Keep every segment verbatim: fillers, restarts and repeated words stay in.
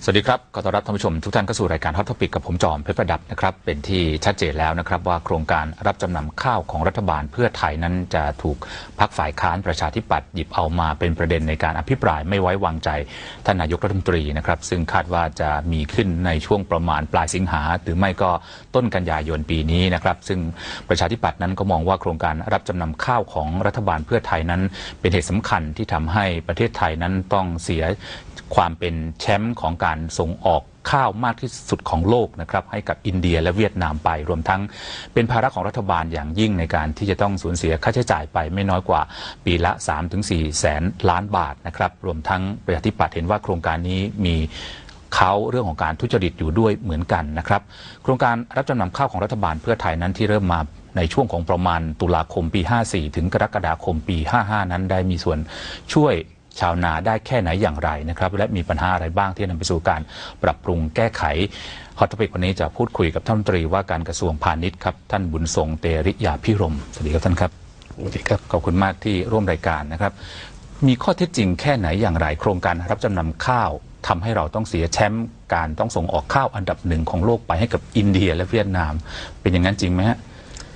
สวัสดีครับขอต้อนรับท่านผู้ชมทุกท่านเข้าสู่รายการฮอตท็อปิกกับผมจอมเพชรประดับนะครับเป็นที่ชัดเจนแล้วนะครับว่าโครงการรับจำนำข้าวของรัฐบาลเพื่อไทยนั้นจะถูกพรรคฝ่ายค้านประชาธิปัตย์หยิบเอามาเป็นประเด็นในการอภิปรายไม่ไว้วางใจท่านนายกรัฐมนตรีนะครับซึ่งคาดว่าจะมีขึ้นในช่วงประมาณปลายสิงหาหรือไม่ก็ต้นกันยายนปีนี้นะครับซึ่งประชาธิปัตย์นั้นก็มองว่าโครงการรับจำนำข้าวของรัฐบาลเพื่อไทยนั้นเป็นเหตุสำคัญที่ทำให้ประเทศไทยนั้นต้องเสียความเป็นแชมป์ของการส่งออกข้าวมากที่สุดของโลกนะครับให้กับอินเดียและเวียดนามไปรวมทั้งเป็นภาระของรัฐบาลอย่างยิ่งในการที่จะต้องสูญเสียค่าใช้จ่ายไปไม่น้อยกว่าปีละ สามถึงสี่ แสนล้านบาทนะครับรวมทั้งประชาธิปัตย์เห็นว่าโครงการนี้มีเขาเรื่องของการทุจริตอยู่ด้วยเหมือนกันนะครับโครงการรับจำนำข้าวของรัฐบาลเพื่อไทยนั้นที่เริ่มมาในช่วงของประมาณตุลาคมปีห้าสี่ถึงกรกฎาคมปีห้าห้านั้นได้มีส่วนช่วยชาวนาได้แค่ไหนอย่างไรนะครับและมีปัญหาอะไรบ้างที่นำไปสู่การปรับปรุงแก้ไขฮอตท็อปิกวันนี้จะพูดคุยกับท่านรัฐมนตรีว่าการกระทรวงพาณิชย์ครับท่านบุญทรงเตริยาภิรมย์สวัสดีครับท่านครับสวัสดีครับขอบคุณมากที่ร่วมรายการนะครับมีข้อเท็จจริงแค่ไหนอย่างไรโครงการรับจำนำข้าวทำให้เราต้องเสียแชมป์การต้องส่งออกข้าวอันดับหนึ่งของโลกไปให้กับอินเดียและเวียดนามเป็นอย่างนั้นจริงไหมฮะ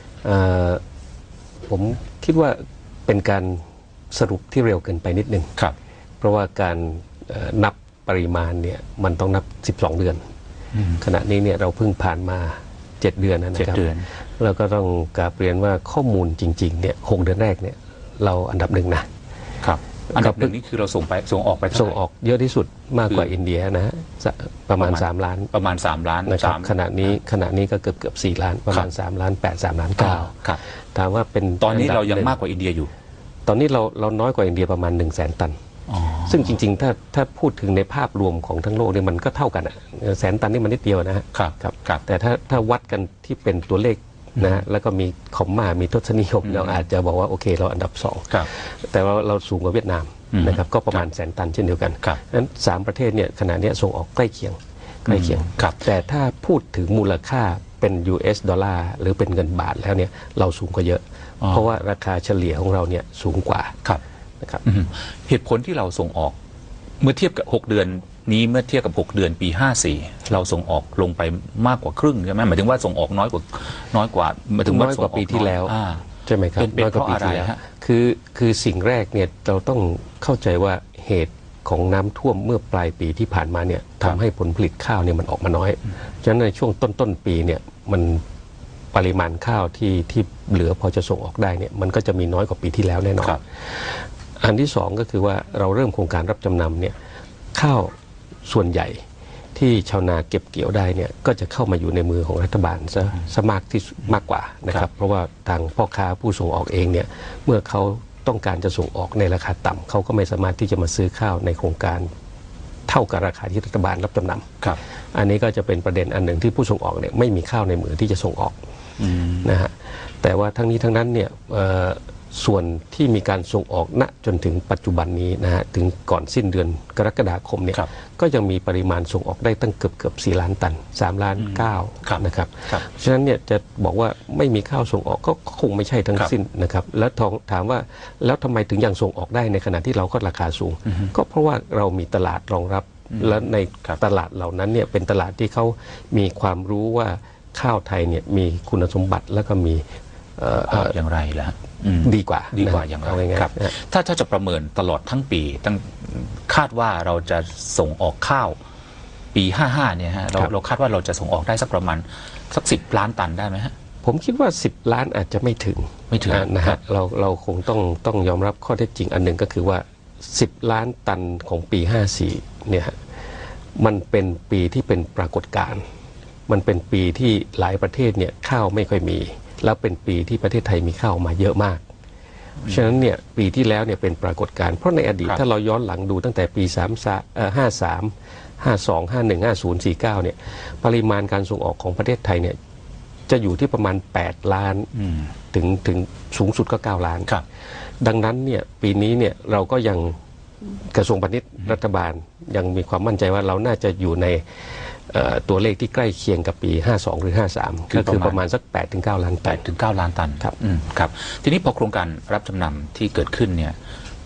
ผมคิดว่าเป็นการสรุปที่เร็วเกินไปนิดนึงครับเพราะว่าการนับปริมาณเนี่ยมันต้องนับสิบสองเดือนขณะนี้เนี่ยเราเพิ่งผ่านมาเจ็ดเดือนนะครับแล้วก็ต้องกราบเรียนว่าข้อมูลจริงๆเนี่ยหกเดือนแรกเนี่ยเราอันดับหนึ่งนะครับอันดับหนึ่งนี่คือเราส่งไปส่งออกไปส่งออกเยอะที่สุดมากกว่าอินเดียนะฮะประมาณสามล้านประมาณสามล้านนะครับขณะนี้ขณะนี้ก็เกือบเกือบสี่ล้านประมาณสามล้านแปด สามล้านเก้าถามว่าเป็นตอนนี้เรายังมากกว่าอินเดียอยู่ตอนนี้เราเราน้อยกว่าอินเดียประมาณหนึ่งแสนตันซึ่งจริงๆถ้าถ้าพูดถึงในภาพรวมของทั้งโลกเนี่ยมันก็เท่ากันอ่ะแสนตันนี่มันนิดเดียวนะฮะครับครับแต่ถ้าถ้าวัดกันที่เป็นตัวเลขนะฮะแล้วก็มีคอมมามีทศนิยมเราอาจจะบอกว่าโอเคเราอันดับสองแต่ว่าเราสูงกว่าเวียดนามนะครับก็ประมาณแสนตันเช่นเดียวกันนั้นสามประเทศเนี่ยขณะนี้ส่งออกใกล้เคียงใกล้เคียงแต่ถ้าพูดถึงมูลค่าเป็น ยู เอส ดอลลาร์หรือเป็นเงินบาทแล้วเนี่ยเราสูงกว่าเยอะเพราะว่าราคาเฉลี่ยของเราเนี่ยสูงกว่านะครับเหตุผลที่เราส่งออกเมื่อเทียบกับหกเดือนนี้เมื่อเทียบกับหกเดือนปีห้าสี่เราส่งออกลงไปมากกว่าครึ่งใช่ไหมหมายถึงว่าส่งออกน้อยกว่าน้อยกว่าหมายถึงว่าน้อยกว่าปีที่แล้วใช่ไหมครับน้อยกว่าปีที่แล้วคือคือสิ่งแรกเนี่ยเราต้องเข้าใจว่าเหตุของน้ำท่วมเมื่อปลายปีที่ผ่านมาเนี่ยทำให้ผลผลิตข้าวเนี่ยมันออกมาน้อยฉะนั้นในช่วงต้นต้นปีเนี่ยมันปริมาณข้าวที่ที่เหลือพอจะส่งออกได้เนี่ยมันก็จะมีน้อยกว่าปีที่แล้วแน่นอนอันที่สองก็คือว่าเราเริ่มโครงการรับจำนำเนี่ยข้าวส่วนใหญ่ที่ชาวนาเก็บเกี่ยวได้เนี่ยก็จะเข้ามาอยู่ในมือของรัฐบาลซะซะมากที่มากกว่านะครับเพราะว่าทางพ่อค้าผู้ส่งออกเองเนี่ยเมื่อเขาต้องการจะส่งออกในราคาต่ำเขาก็ไม่สามารถที่จะมาซื้อข้าวในโครงการเท่ากับราคาที่รัฐบาลรับจำนำอันนี้ก็จะเป็นประเด็นอันหนึ่งที่ผู้ส่งออกเนี่ยไม่มีข้าวในมือที่จะส่งออกนะฮะแต่ว่าทั้งนี้ทั้งนั้นเนี่ยส่วนที่มีการส่งออกณจนถึงปัจจุบันนี้นะฮะถึงก่อนสิ้นเดือนกรกฎาคมเนี่ยก็ยังมีปริมาณส่งออกได้ตั้งเกือบเกือบสี่ล้านตันสามล้านเก้านะครับฉะนั้นเนี่ยจะบอกว่าไม่มีข้าวส่งออกก็คงไม่ใช่ทั้งสิ้นนะครับแล้วถามว่าแล้วทำไมถึงยังส่งออกได้ในขณะที่เราก็ราคาสูงก็เพราะว่าเรามีตลาดรองรับและในตลาดเหล่านั้นเนี่ยเป็นตลาดที่เขามีความรู้ว่าข้าวไทยเนี่ยมีคุณสมบัติแล้วก็มีอย่างไรล่ะดีกว่าดีกว่าอย่างไรครับถ้าถ้าจะประเมินตลอดทั้งปีตั้งคาดว่าเราจะส่งออกข้าวปีห้าห้าเนี่ยฮะเราเราคาดว่าเราจะส่งออกได้สักประมาณสักสิบล้านตันได้ไหมฮะผมคิดว่าสิบล้านอาจจะไม่ถึงไม่ถึงนะฮะเราเราคงต้องต้องยอมรับข้อเท็จจริงอันหนึ่งก็คือว่าสิบล้านตันของปีห้าสี่เนี่ยมันเป็นปีที่เป็นปรากฏการณ์มันเป็นปีที่หลายประเทศเนี่ยข้าวไม่ค่อยมีแล้วเป็นปีที่ประเทศไทยมีข้าวมาเยอะมากฉะนั้นเนี่ยปีที่แล้วเนี่ยเป็นปรากฏการณ์เพราะในอดีตถ้าเราย้อนหลังดูตั้งแต่ปีสามห้าสามห้าสองห้าหนึ่งห้าศูนย์สี่เก้าเนี่ยปริมาณการส่งออกของประเทศไทยเนี่ยจะอยู่ที่ประมาณแปดล้านถึงถึงสูงสุดก็เก้าล้านดังนั้นเนี่ยปีนี้เนี่ยเราก็ยังกระทรวงพาณิชย์รัฐบาลยังมีความมั่นใจว่าเราน่าจะอยู่ในตัวเลขที่ใกล้เคียงกับปีห้าสองหรือห้าสามก็คือประมาณสักแปดถึงเก้าล้านตันแปดถึงเก้าล้านตันครับครับทีนี้พอโครงการรับจำนำที่เกิดขึ้นเนี่ยป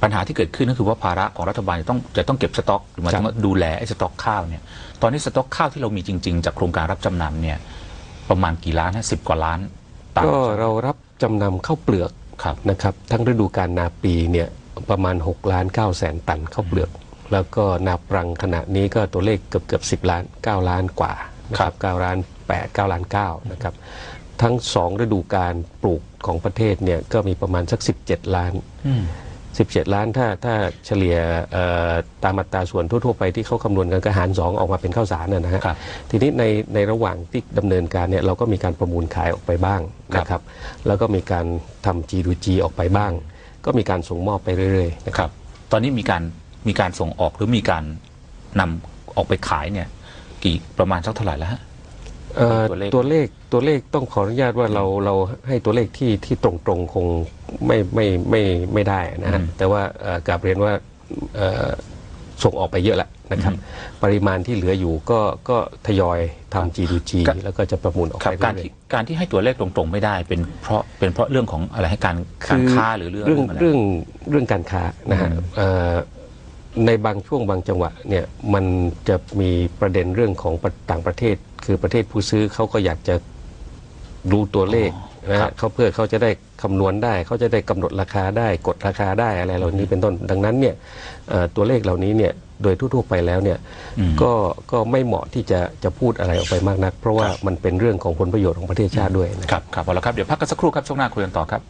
ปัญหาที่เกิดขึ้นก็คือว่าภาระของรัฐบาลจะต้องจะต้องเก็บสต็อกหรือหมายถึงว่าดูแลไอ้สต็อกข้าวเนี่ยตอนนี้สต็อกข้าวที่เรามีจริงๆจากโครงการรับจำนำเนี่ยประมาณกี่ล้านฮะสิบกว่าล้านตันก็เรารับจำนำข้าวเปลือกนะครับทั้งฤดูกาลนาปีเนี่ยประมาณหกล้านเก้าแสนตันข้าวเปลือกแล้วก็นาปรังขณะนี้ก็ตัวเลขเกือบเกือบสิบล้านเก้าล้านกว่านะครับเก้าล้านแปดเก้าล้านเก้านะครับทั้งสองฤดูกาลปลูกของประเทศเนี่ยก็มีประมาณสักสิบเจ็ดล้านสิบเจ็ดล้านถ้าถ้าเฉลี่ยตามอัตราส่วนทั่วๆไปที่เขาคำนวณกันก็หารสองออกมาเป็นข้าวสารนะฮะทีนี้ในในระหว่างที่ดำเนินการเนี่ยเราก็มีการประมูลขายออกไปบ้างนะครับแล้วก็มีการทำ จี ทู จี ออกไปบ้างก็มีการส่งมอบไปเรื่อยๆนะครับตอนนี้มีการมีการส่งออกหรือมีการนำออกไปขายเนี่ยกี่ประมาณสักเท่าไหร่แล้วฮะตัวเลขตัวเลขตัวเลขต้องขออนุญาตว่าเราเราให้ตัวเลขที่ที่ตรงๆคงไม่ไม่ไม่ไม่ได้นะฮะแต่ว่ากราบเรียนว่าส่งออกไปเยอะแล้วนะครับปริมาณที่เหลืออยู่ก็ก็ทยอยทำ จี ทู จี แล้วก็จะประมูลออกไปการที่การที่ให้ตัวเลขตรงๆไม่ได้เป็นเพราะเป็นเพราะเรื่องของอะไรให้การการค้าหรือเรื่องเรื่องเรื่องเรื่องการค้านะฮะในบางช่วงบางจังหวะเนี่ยมันจะมีประเด็นเรื่องของต่างประเทศคือประเทศผู้ซื้อเขาก็อยากจะรู้ตัวเลขนะฮะเขาเพื่อเขาจะได้คำนวณได้เขาจะได้กำหนดราคาได้กดราคาได้อะไรเหล่านี้เป็นต้นดังนั้นเนี่ยตัวเลขเหล่านี้เนี่ยโดยทั่วๆไปแล้วเนี่ยก็ก็ไม่เหมาะที่จะจะพูดอะไรออกไปมากนักเพราะว่ามันเป็นเรื่องของผลประโยชน์ของประเทศชาติด้วยนะครับครับเอาละครับเดี๋ยวพักกันสักครู่ครับช่วงหน้าคุยกันต่อครับ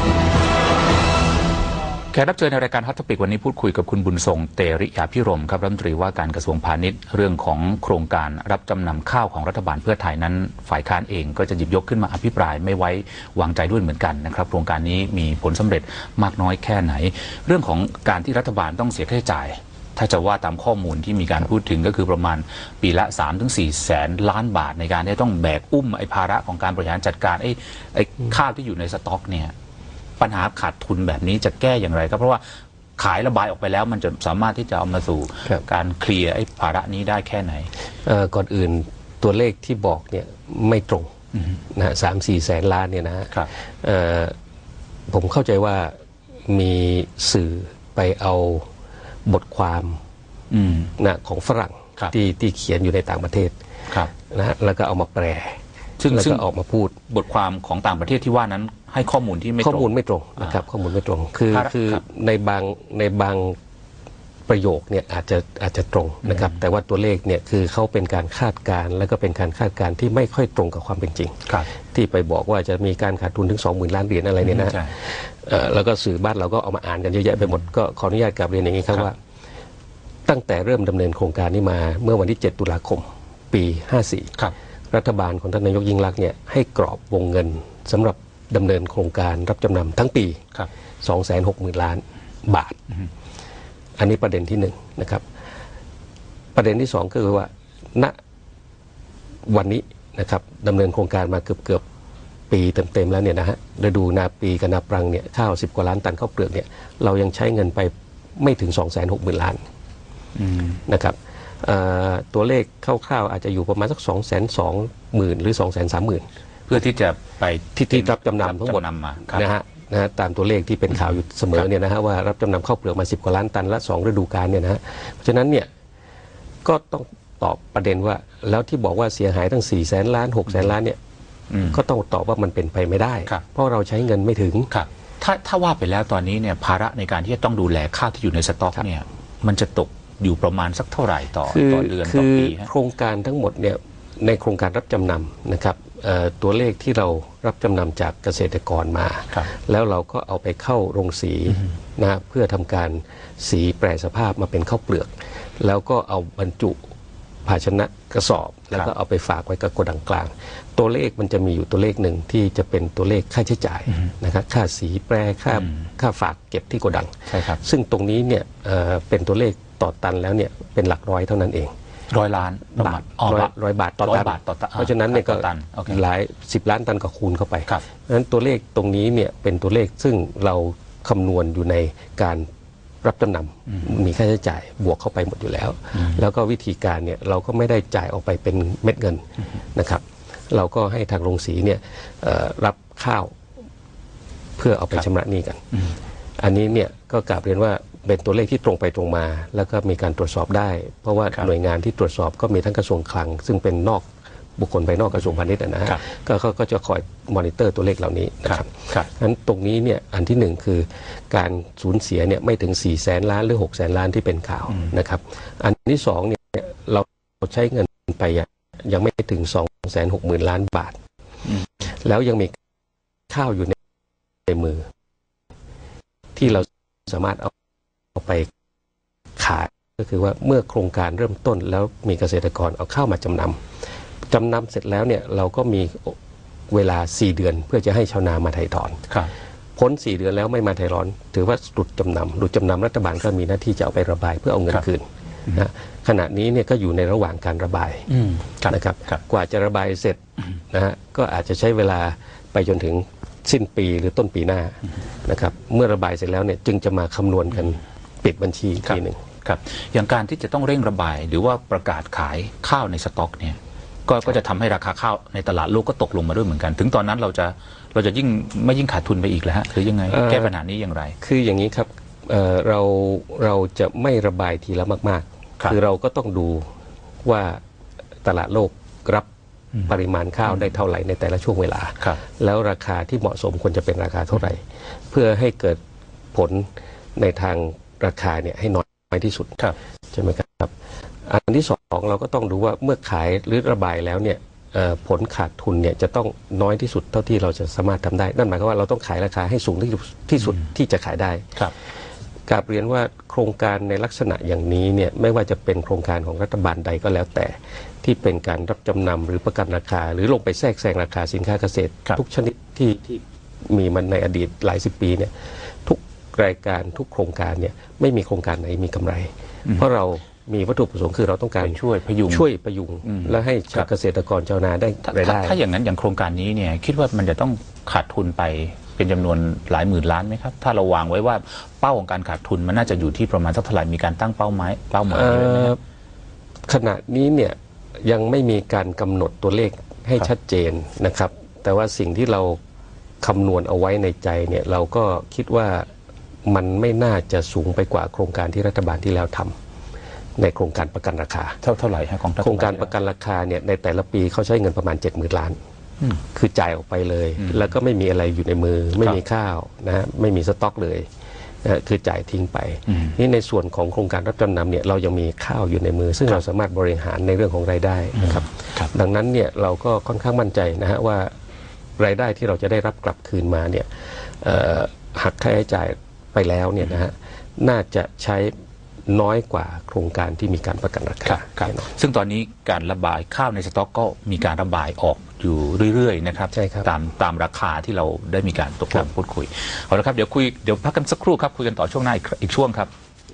แขกรับเชิญในรายการฮอตท็อปิกวันนี้พูดคุยกับคุณบุญทรงเตริยาภิรมย์ครับรัฐมนตรีว่าการกระทรวงพาณิชย์เรื่องของโครงการรับจำนำข้าวของรัฐบาลเพื่อไทยนั้นฝ่ายค้านเองก็จะหยิบยกขึ้นมาอภิปรายไม่ไว้วางใจด้วยเหมือนกันนะครับโครงการนี้มีผลสำเร็จมากน้อยแค่ไหนเรื่องของการที่รัฐบาลต้องเสียค่าใช้จ่ายถ้าจะว่าตามข้อมูลที่มีการพูดถึงก็คือประมาณปีละ สามถึงสี่ แสนล้านบาทในการที่ต้องแบกอุ้มไอ้ภาระของการบริหารจัดการไอ้ไอ้ข้าวที่อยู่ในสต็อกเนี่ยปัญหาขาดทุนแบบนี้จะแก้อย่างไรครับเพราะว่าขายระบายออกไปแล้วมันจะสามารถที่จะเอามาสู่การเคลียร์ไอ้ภาระนี้ได้แค่ไหนก่อนอื่นตัวเลขที่บอกเนี่ยไม่ตรงนะฮะสามสี่แสนล้านเนี่ยนะฮะผมเข้าใจว่ามีสื่อไปเอาบทความนะของฝรั่งที่ที่เขียนอยู่ในต่างประเทศนะฮะแล้วก็เอามาแปลซึ่งแล้วก็ออกมาพูดบทความของต่างประเทศที่ว่านั้นให้ข้อมูลที่ไม่ตรงข้อมูลไม่ตรงนะครับข้อมูลไม่ตรงคือคือในบางในบางประโยคเนี่ยอาจจะอาจจะตรงนะครับแต่ว่าตัวเลขเนี่ยคือเขาเป็นการคาดการณ์แล้วก็เป็นการคาดการณ์ที่ไม่ค่อยตรงกับความเป็นจริงที่ไปบอกว่าจะมีการขาดทุนถึงสองหมื่นล้านเหรียญอะไรเนี่ยนะแล้วก็สื่อบ้านเราก็เอามาอ่านกันเยอะแยะไปหมดก็ขออนุญาตกลับเรียนอย่างนี้ครับว่าตั้งแต่เริ่มดำเนินโครงการนี้มาเมื่อวันที่เจ็ดตุลาคมปีห้าสี่รัฐบาลของท่านนายกยิ่งลักษณ์เนี่ยให้กรอบวงเงินสำหรับดำเนินโครงการรับจำนำทั้งปี สองแสนหกหมื่นล้านบาทอันนี้ประเด็นที่หนึ่งนะครับประเด็นที่สองก็คือว่าณวันนี้นะครับดำเนินโครงการมาเกือบเกือบปีเต็มๆแล้วเนี่ยนะฮะฤดูนาปีกับนาปรังเนี่ยข้าวสิบกว่าล้านตันข้าวเปลือกเนี่ยเรายังใช้เงินไปไม่ถึง สองแสนหกหมื่นล้านนะครับตัวเลขคร่าวๆอาจจะอยู่ประมาณสักสองแสนสองหมื่นหรือสองแสนสามหมื่นเพื่อที่จะไปที่ที่รับจำนำทั้งหมดนะฮะนะฮะตามตัวเลขที่เป็นข่าวอยู่เสมอเนี่ยนะฮะว่ารับจำนำข้าวเปลือกมาสิบกว่าล้านตันละสองฤดูกาลเนี่ยนะฮะเพราะฉะนั้นเนี่ยก็ต้องตอบประเด็นว่าแล้วที่บอกว่าเสียหายตั้งสี่แสนล้านหกแสนล้านเนี่ยก็ต้องตอบว่ามันเป็นไปไม่ได้เพราะเราใช้เงินไม่ถึงถ้าถ้าว่าไปแล้วตอนนี้เนี่ยภาระในการที่จะต้องดูแลข้าวที่อยู่ในสต็อกเนี่ยมันจะตกอยู่ประมาณสักเท่าไหร่ต่อต่อเดือนต่อปีโครงการทั้งหมดเนี่ยในโครงการรับจำนำนะครับตัวเลขที่เรารับจำนำจากเกษตรกรมาแล้วเราก็เอาไปเข้าโรงสีนะเพื่อทำการสีแปรสภาพมาเป็นข้าวเปลือกแล้วก็เอาบรรจุภาชนะกระสอบแล้วก็เอาไปฝากไว้กับโกดังกลางตัวเลขมันจะมีอยู่ตัวเลขหนึ่งที่จะเป็นตัวเลขค่าใช้จ่ายนะครับค่าสีแปรค่าค่าฝากเก็บที่โกดังซึ่งตรงนี้เนี่ยเป็นตัวเลขต่อตันแล้วเนี่ยเป็นหลักร้อยเท่านั้นเองร้อยล้านบาทร้อยร้อยบาทต่อตันเพราะฉะนั้นเนี่ยก็หลายสิบล้านตันก็คูณเข้าไปเพราะฉะนั้นตัวเลขตรงนี้เนี่ยเป็นตัวเลขซึ่งเราคำนวณอยู่ในการรับจำนำมีค่าใช้จ่ายบวกเข้าไปหมดอยู่แล้วแล้วก็วิธีการเนี่ยเราก็ไม่ได้จ่ายออกไปเป็นเม็ดเงินนะครับเราก็ให้ทางโรงสีเนี่ยรับข้าวเพื่อเอาไปชำระหนี้กันอันนี้เนี่ยก็กลับเรียนว่าเป็นตัวเลขที่ตรงไปตรงมาแล้วก็มีการตรวจสอบได้เพราะว่าหน่วยงานที่ตรวจสอบก็มีทั้งกระทรวงคลังซึ่งเป็นนอกบุคคลภายนอกกระทรวงพาณิชย์นะฮะก็เขาก็จะคอยมอนิเตอร์ตัวเลขเหล่านี้นะครับนั้นตรงนี้เนี่ยอันที่หนึ่งคือการสูญเสียเนี่ยไม่ถึงสี่แสนล้านหรือหกแสนล้านที่เป็นข่าวนะครับอันที่สองเนี่ยเราใช้เงินไปยังไม่ถึงสองแสนหกหมื่นล้านบาทแล้วยังมีข้าวอยู่ในมือที่เราสามารถเอาไปขายก็คือว่าเมื่อโครงการเริ่มต้นแล้วมีเกษตรกรเอาข้าวมาจำนำจำนำเสร็จแล้วเนี่ยเราก็มีเวลาสี่เดือนเพื่อจะให้ชาวนามาไถ่ถอนพ้นสี่เดือนแล้วไม่มาไถ่ถอนถือว่าหลุดจำนำหลุดจำนำรัฐบาลก็มีหน้าที่จะเอาไประบายเพื่อเอาเงินคืนนะขณะนี้เนี่ยก็อยู่ในระหว่างการระบายนะครับกว่าจะระบายเสร็จนะฮะก็อาจจะใช้เวลาไปจนถึงสิ้นปีหรือต้นปีหน้านะครับเมื่อระบายเสร็จแล้วเนี่ยจึงจะมาคำนวณกันปิดบัญชีอีกทีหนึ่งครับอย่างการที่จะต้องเร่งระบายหรือว่าประกาศขายข้าวในสต็อกเนี่ยก็ก็จะทำให้ราคาข้าวในตลาดโลกก็ตกลงมาด้วยเหมือนกันถึงตอนนั้นเราจะเราจะยิ่งไม่ยิ่งขาดทุนไปอีกแล้วฮะหรือยังไงแก้ปัญหานี้อย่างไรคืออย่างนี้ครับเอ่อเราเราจะไม่ระบายทีละมากๆคือเราก็ต้องดูว่าตลาดโลกรับปริมาณข้าวได้เท่าไหร่ในแต่ละช่วงเวลาแล้วราคาที่เหมาะสมควรจะเป็นราคาเท่าไหร่เพื่อให้เกิดผลในทางราคาเนี่ยให้น้อยที่สุดใช่ไหมครับอันที่สองเราก็ต้องดูว่าเมื่อขายหรือระบายแล้วเนี่ยผลขาดทุนเนี่ยจะต้องน้อยที่สุดเท่าที่เราจะสามารถทำได้นั่นหมายความว่าเราต้องขายราคาให้สูงที่สุดที่จะขายได้กราบเรียนว่าโครงการในลักษณะอย่างนี้เนี่ยไม่ว่าจะเป็นโครงการของรัฐบาลใดก็แล้วแต่ที่เป็นการรับจำนำหรือประกันราคาหรือลงไปแทรกแซงราคาสินค้าเกษตรทุกชนิดที่ที่มีมันในอดีตหลายสิบปีเนี่ยทุกรายการทุกโครงการเนี่ยไม่มีโครงการไหนมีกำไรเพราะเรามีวัตถุประสงค์คือเราต้องการช่วยพยุงช่วยพยุงและให้เกษตรกรชาวนาได้รายได้ถ้าอย่างนั้นอย่างโครงการนี้เนี่ยคิดว่ามันจะต้องขาดทุนไปเป็นจำนวนหลายหมื่นล้านไหมครับถ้าเราวางไว้ว่าเป้าของการขาดทุนมันน่าจะอยู่ที่ประมาณสักเท่าไหร่มีการตั้งเป้าหมายเป้าหมายไว้ไหมขณะนี้เนี่ยยังไม่มีการกำหนดตัวเลขให้ชัดเจนนะครับแต่ว่าสิ่งที่เราคำนวณเอาไว้ในใจเนี่ยเราก็คิดว่ามันไม่น่าจะสูงไปกว่าโครงการที่รัฐบาลที่แล้วทำในโครงการประกันราคาเท่าเท่าไหร่ฮะของโครงการประกันราคาเนี่ยในแต่ละปีเขาใช้เงินประมาณเจ็ดหมื่นล้านคือจ่ายออกไปเลยแล้วก็ไม่มีอะไรอยู่ในมือไม่มีข้าวนะฮะไม่มีสต็อกเลยนะคือจ่ายทิ้งไปนี่ในส่วนของโครงการรับจำนำเนี่ยเรายังมีข้าวอยู่ในมือซึ่งเราสามารถบริหารในเรื่องของรายได้นะครับดังนั้นเนี่ยเราก็ค่อนข้างมั่นใจนะฮะว่ารายได้ที่เราจะได้รับกลับคืนมาเนี่ยหักค่าใช้จ่ายไปแล้วเนี่ยนะฮะน่าจะใช้น้อยกว่าโครงการที่มีการประกันราคาซึ่งตอนนี้การระบายข้าวในสต็อกก็มีการระบายออกอยู่เรื่อยๆนะครับตามตามราคาที่เราได้มีการตกลงพูดคุยเอาละครับเดี๋ยวคุยเดี๋ยวพักกันสักครู่ครับคุยกันต่อช่วงหน้าอีกอีกช่วงครับ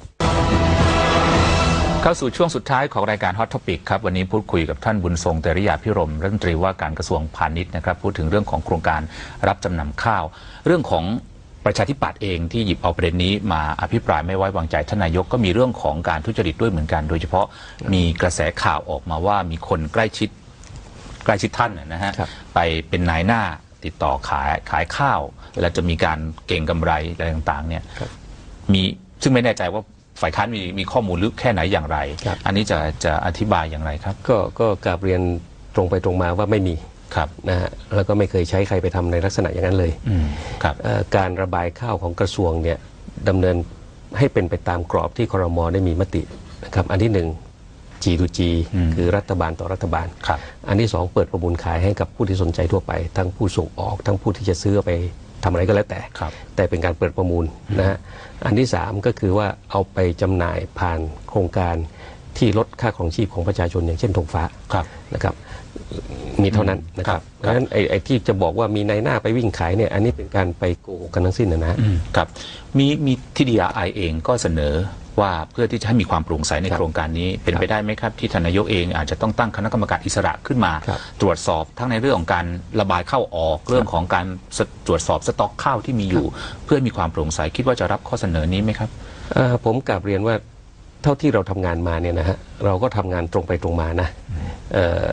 เข้าสู่ช่วงสุดท้ายของรายการ Hot Topic ครับวันนี้พูดคุยกับท่านบุญทรงเตริยาภิรมย์รัฐมนตรีว่าการกระทรวงพาณิชย์นะครับพูดถึงเรื่องของโครงการรับจำนำข้าวเรื่องของประชาธิปัตย์เองที่หยิบเอาประเด็นนี้มาอภิปรายไม่ไว้วางใจท่านนายกก็มีเรื่องของการทุจริตด้วยเหมือนกันโดยเฉพาะมีกระแสข่าวออกมาว่ามีคนใกล้ชิดใกล้ชิดท่านนะฮะไปเป็นนายหน้าติดต่อขายขายข้าวแล้วจะมีการเก่งกำไรอะไรต่างๆเนี่ยมีซึ่งไม่แน่ใจว่าฝ่ายค้านมีมีข้อมูลลึกแค่ไหนอย่างไรอันนี้จะจะอธิบายอย่างไรครับก็ก็กราบเรียนตรงไปตรงมาว่าไม่มีนะฮะแล้วก็ไม่เคยใช้ใครไปทำในลักษณะอย่างนั้นเลยการระบายข้าวของกระทรวงเนี่ยดำเนินให้เป็นไปตามกรอบที่ครม.ได้มีมตินะครับอันที่หนึ่ง จี ทู จี คือรัฐบาลต่อรัฐบาลอันที่สองเปิดประมูลขายให้กับผู้ที่สนใจทั่วไปทั้งผู้ส่งออกทั้งผู้ที่จะซื้อไปทำอะไรก็แล้วแต่แต่เป็นการเปิดประมูลนะฮะอันที่สามก็คือว่าเอาไปจำหน่ายผ่านโครงการที่ลดค่าครองชีพของประชาชนอย่างเช่นธงฟ้านะครับมีเท่านั้นนะครับเพราะฉะนั้นไอ้ไอ้ที่จะบอกว่ามีนายหน้าไปวิ่งขายเนี่ยอันนี้เป็นการไปโกหกกันทั้งสิ้นนะนะครับมีมีที่ ดี อาร์ ไอ เองก็เสนอว่าเพื่อที่จะให้มีความโปร่งใสในโครงการนี้เป็นไปได้ไหมครับที่ทานนายกเองอาจจะต้องตั้งคณะกรรมการอิสระขึ้นมาตรวจสอบทั้งในเรื่องของการระบายเข้าออกเรื่องของการตรวจสอบสต็อกข้าวที่มีอยู่เพื่อมีความโปร่งใสคิดว่าจะรับข้อเสนอนี้ไหมครับผมกลับเรียนว่าเท่าที่เราทำงานมาเนี่ยนะฮะเราก็ทำงานตรงไปตรงมานะ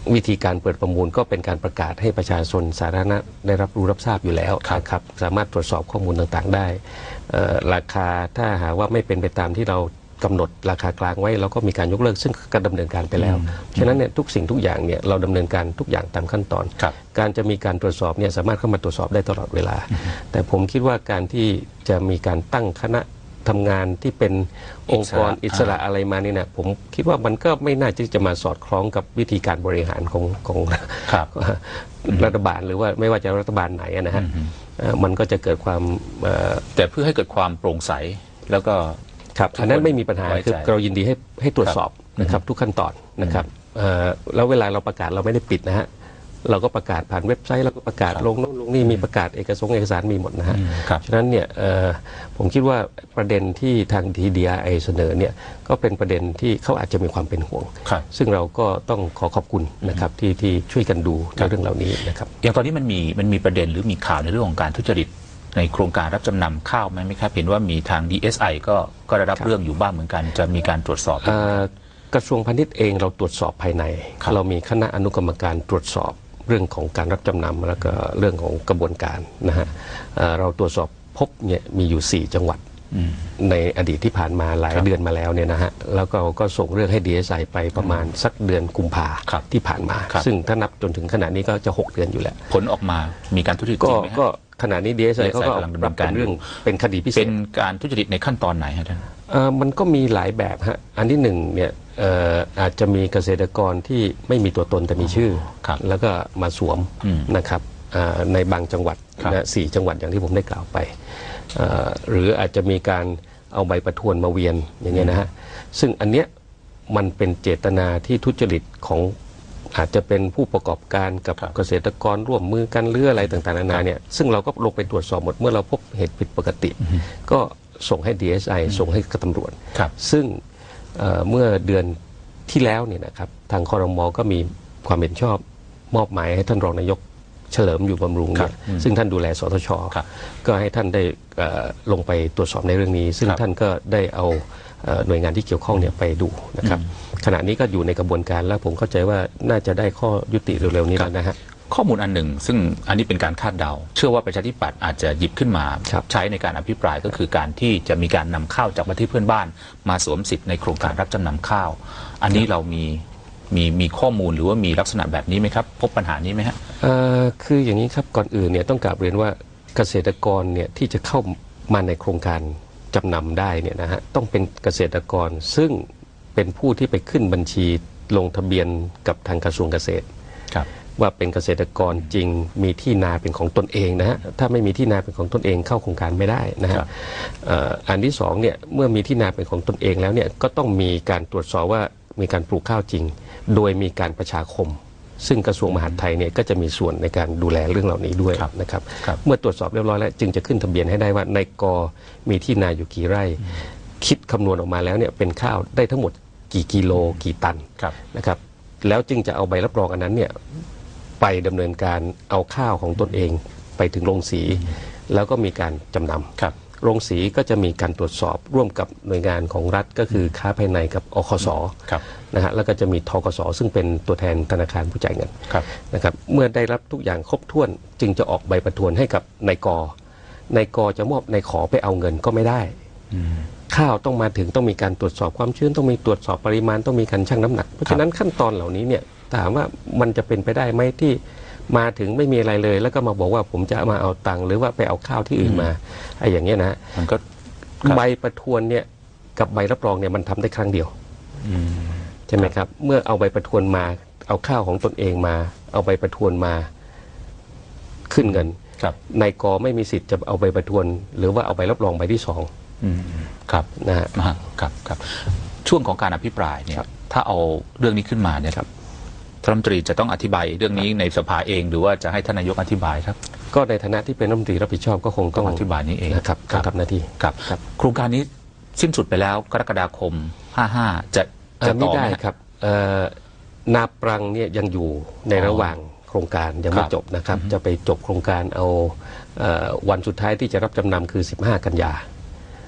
วิธีการเปิดประมูลก็เป็นการประกาศให้ประชาชนสาธารณะได้รับรู้รับทราบอยู่แล้วนะครับสามารถตรวจสอบข้อมูลต่างๆได้ราคาถ้าหากว่าไม่เป็นไปตามที่เรากำหนดราคากลางไว้เราก็มีการยกเลิกซึ่งก็ดำเนินการไปแล้วฉะนั้นเนี่ยทุกสิ่งทุกอย่างเนี่ยเราดำเนินการทุกอย่างตามขั้นตอนการจะมีการตรวจสอบเนี่ยสามารถเข้ามาตรวจสอบได้ตลอดเวลาแต่ผมคิดว่าการที่จะมีการตั้งคณะทำงานที่เป็นองค์กรอิสระอะไรมานี่นะผมคิดว่ามันก็ไม่น่าที่จะมาสอดคล้องกับวิธีการบริหารของของรัฐบาลหรือว่าไม่ว่าจะรัฐบาลไหนนะฮะมันก็จะเกิดความแต่เพื่อให้เกิดความโปร่งใสแล้วก็ครับอันนั้นไม่มีปัญหาคือเรายินดีให้ให้ตรวจสอบนะครับทุกขั้นตอนนะครับแล้วเวลาเราประกาศเราไม่ได้ปิดนะฮะเราก็ประกาศผ่านเว็บไซต์แล้วก็ประกาศลงโน้นลงนี่มีประกาศเอกสารเอกสารมีหมดนะฮะฉะนั้นเนี่ยผมคิดว่าประเด็นที่ทาง ที ดี อาร์ ไอ เสนอเนี่ยก็เป็นประเด็นที่เขาอาจจะมีความเป็นห่วงซึ่งเราก็ต้องขอขอบคุณนะครับที่ที่ช่วยกันดูในเรื่องเหล่านี้นะครับอย่างตอนนี้มันมีมันมีประเด็นหรือมีข่าวในเรื่องของการทุจริตในโครงการรับจำนำข้าวไหมไหมครับเห็นว่ามีทาง ดี เอส ไอ ก็ก็ได้รับเรื่องอยู่บ้างเหมือนกันจะมีการตรวจสอบกระทรวงพาณิชย์เองเราตรวจสอบภายในเรามีคณะอนุกรรมการตรวจสอบเรื่องของการรับจำนำแล้วก็เรื่องของกระบวนการนะฮะเราตรวจสอบพบเนี่ยมีอยู่สี่จังหวัดในอดีตที่ผ่านมาหลายเดือนมาแล้วเนี่ยนะฮะแล้วก็ก็ส่งเรื่องให้ ดี เอส ไอ ไปประมาณสักเดือนกุมภาที่ผ่านมาซึ่งถ้านับจนถึงขณะนี้ก็จะหกเดือนอยู่แล้วผลออกมามีการทุจริตจริงไหมก็ขณะนี้ ดี เอส ไอ เขาก็รับเป็นเรื่องเป็นคดีพิเศษเป็นการทุจริตในขั้นตอนไหนฮะท่านมันก็มีหลายแบบฮะอันที่หนึ่งเนี่ยอาจจะมีเกษตรกรที่ไม่มีตัวตนแต่มีชื่อแล้วก็มาสวมนะครับในบางจังหวัดนะสี่จังหวัดอย่างที่ผมได้กล่าวไปหรืออาจจะมีการเอาใบประทวนมาเวียนอย่างเงี้ยนะฮะซึ่งอันเนี้ยมันเป็นเจตนาที่ทุจริตของอาจจะเป็นผู้ประกอบการกับเกษตรกรร่วมมือกันหรืออะไรต่างๆนานาเนี่ยซึ่งเราก็ลงไปตรวจสอบหมดเมื่อเราพบเหตุผิดปกติก็ส่งให้ ดี เอส ไอ ส่งให้กับตำรวจซึ่งเมื่อเดือนที่แล้วเนี่ยนะครับทางครม.ก็มีความเห็นชอบมอบหมายให้ท่านรองนายกเฉลิมอยู่บำรุงเนี่ยซึ่งท่านดูแลสทช.ก็ให้ท่านได้ลงไปตรวจสอบในเรื่องนี้ซึ่งท่านก็ได้เอาหน่วยงานที่เกี่ยวข้องเนี่ยไปดูนะครับขณะนี้ก็อยู่ในกระบวนการแล้วผมเข้าใจว่าน่าจะได้ข้อยุติเร็วๆนี้แล้วนะฮะข้อมูลอันหนึ่งซึ่งอันนี้เป็นการคาดเดาเชื่อว่าประชาธิปัตย์อาจจะหยิบขึ้นมาใช้ในการอภิปรายก็คือการที่จะมีการนำข้าวจากประเทศเพื่อนบ้านมาสวมสิทธิ์ในโครงการรับจำนำข้าวอันนี้เรามีมีมีข้อมูลหรือว่ามีลักษณะแบบนี้ไหมครับพบปัญหานี้ไหมฮะคืออย่างนี้ครับก่อนอื่นเนี่ยต้องกราบเรียนว่าเกษตรกรเนี่ยที่จะเข้ามาในโครงการจำนำได้เนี่ยนะฮะต้องเป็นเกษตรกรซึ่งเป็นผู้ที่ไปขึ้นบัญชีลงทะเบียนกับทางกระทรวงเกษตรว่าเป็นเกษตรกรจริงมีที่นาเป็นของตนเองนะฮะถ้าไม่มีที่นาเป็นของตนเองเข้าโครงการไม่ได้นะฮะอันที่สองเนี่ยเมื่อมีที่นาเป็นของตนเองแล้วเนี่ยก็ต้องมีการตรวจสอบว่ามีการปลูกข้าวจริงโดยมีการประชาคมซึ่งกระทรวงมหาดไทยเนี่ยก็จะมีส่วนในการดูแลเรื่องเหล่านี้ด้วยนะครับเมื่อตรวจสอบเรียบร้อยแล้วจึงจะขึ้นทะเบียนให้ได้ว่าในกอมีที่นาอยู่กี่ไร่คิดคำนวณออกมาแล้วเนี่ยเป็นข้าวได้ทั้งหมดกี่กิโลกี่ตันนะครับแล้วจึงจะเอาใบรับรองอันนั้นเนี่ยไปดำเนินการเอาข้าวของตนเองไปถึงโรงสีแล้วก็มีการจำนำโรงสีก็จะมีการตรวจสอบร่วมกับหน่วยงานของรัฐก็คือค้าภายในกับอคส.นะฮะแล้วก็จะมีทกส.ซึ่งเป็นตัวแทนธนาคารผู้จ่ายเงินนะครับเมื่อได้รับทุกอย่างครบถ้วนจึงจะออกใบประทวนให้กับนายกนายกจะมอบนายขอไปเอาเงินก็ไม่ได้ข้าวต้องมาถึงต้องมีการตรวจสอบความชื้นต้องมีตรวจสอบปริมาณต้องมีการชั่งน้ำหนักเพราะฉะนั้นขั้นตอนเหล่านี้เนี่ยถามว่ามันจะเป็นไปได้ไหมที่มาถึงไม่มีอะไรเลยแล้วก็มาบอกว่าผมจะมาเอาตังค์หรือว่าไปเอาข้าวที่อื่นมาไอ้อย่างเงี้ยนะมันก็ใบประทวนเนี่ยกับใบรับรองเนี่ยมันทำได้ครั้งเดียวใช่ไหมครับเมื่อเอาใบประทวนมาเอาข้าวของตนเองมาเอาใบประทวนมาขึ้นเงินนายกไม่มีสิทธิ์จะเอาใบประทวนหรือว่าเอาใบรับรองใบที่สองครับนะฮะครับครับช่วงของการอภิปรายเนี่ยถ้าเอาเรื่องนี้ขึ้นมาเนี่ยครับรัฐมนตรีจะต้องอธิบายเรื่องนี้ในสภาเองหรือว่าจะให้ท่านนายกอธิบายครับก็ในฐานะที่เป็นรัฐมนตรีรับผิดชอบก็คงต้องอธิบายนี้เองนะครับทำหน้าที่ครับโครงการนี้สิ้นสุดไปแล้วกรกฎาคมห้าสิบห้าจะจะต่อไม่ได้ครับนาปรังเนี่ยยังอยู่ในระหว่างโครงการยังไม่จบนะครับจะไปจบโครงการเอาวันสุดท้ายที่จะรับจำนำคือสิบห้ากันยา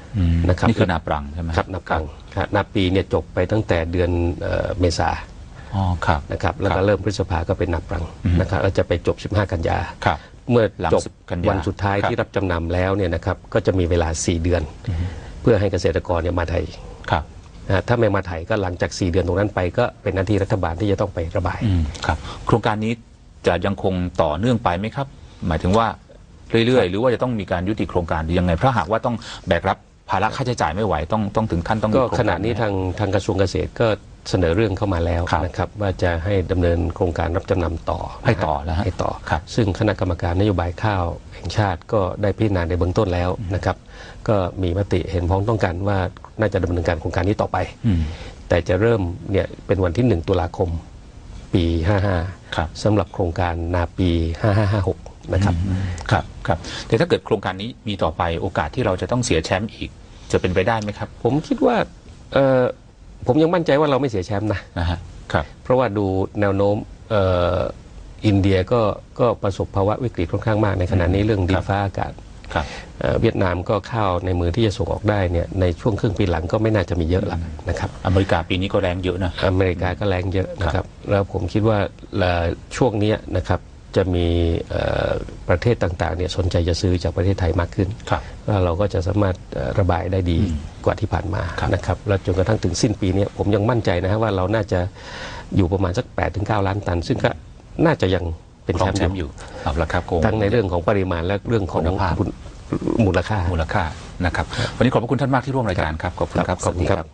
นะครับนี่คือนาปรังใช่ไหมครับนาปรังนาปีเนี่ยจบไปตั้งแต่เดือนเมษาอ๋อครับนะครับแล้วคก็รับเริ่มพฤษภาก็เป็นนับรังอืมนะครับแล้วจะไปจบสิบห้ากันยาครับเมื่อหลังจบสิบกันยาวันสุดท้ายครับที่รับจำนำแล้วเนี่ยนะครับก็จะมีเวลาสี่เดือน เพื่อให้เกษตรกรเนี่ยมาไถครับนะฮะถ้าไม่มาไถก็หลังจากสี่เดือนตรงนั้นไปก็เป็นหน้าที่รัฐบาลที่จะต้องไประบายอืมครับโครงการนี้จะยังคงต่อเนื่องไปไหมครับ หมายถึงว่าเรื่อยๆ หรือว่าจะต้องมีการยุติโครงการหรือยังไงเพราะหากว่าต้องแบกรับภาระค่าใช้จ่ายไม่ไหวต้องต้องถึงขั้นต้องหยุก็ดโครงขการณะนี้ไหมทางทางกระทรวงเกษตรก็เสนอเรื่องเข้ามาแล้วครับนะครับว่าจะให้ดำเนินโครงการรับจำนำต่อให้ต่อแล้วฮะให้ต่อครับซึ่งคณะกรรมการนโยบายข้าวแห่งชาติก็ได้พิจารณาในเบื้องต้นแล้วนะครับก็มีมติเห็นพ้องต้องกันว่าน่าจะดำเนินการโครงการนี้ต่อไปอืมแต่จะเริ่มเนี่ยเป็นวันที่หนึ่งตุลาคมปีห้าห้าครับสำหรับโครงการนาปีห้าห้าห้าหกนะครับครับครับแต่ถ้าเกิดโครงการนี้มีต่อไปโอกาสที่เราจะต้องเสียแชมป์อีกจะเป็นไปได้ไหมครับผมคิดว่าเอ่อผมยังมั่นใจว่าเราไม่เสียแชมป์นะนะฮะครับเพราะว่าดูแนวโน้มเอ่ออินเดียก็ก็ประสบภาวะวิกฤตค่อนข้างมากในขณะนี้เรื่องดินฟ้าอากาศครับเอ่อเวียดนามก็ข้าวในมือที่จะส่งออกได้เนี่ยในช่วงครึ่งปีหลังก็ไม่น่าจะมีเยอะละนะครับอเมริกาปีนี้ก็แรงเยอะนะอเมริกาก็แรงเยอะนะครับแล้วผมคิดว่าเอ่อช่วงเนี้ยนะครับจะมีเอ่อประเทศต่างๆเนี่ยสนใจจะซื้อจากประเทศไทยมากขึ้นครับแล้วเราก็จะสามารถเอ่อระบายได้ดีกว่าที่ผ่านมาครับนะครับแล้วจนกระทั่งถึงสิ้นปีเนี้ผมยังมั่นใจนะฮะว่าเราน่าจะอยู่ประมาณสัก แปดถึงเก้า ล้านตัน ซึ่งก็น่าจะยังเป็นครองแชแชมมป์ป์ออยู่ ยู่เอาละครับคงทั้งในเรื่องของปริมาณและเรื่องของคุณภาพมูลค่ามูลค่านะครับวันนี้ขอบพระคุณท่านมากที่ร่วมรายการครับขอบคุณครับขอบคุณครับ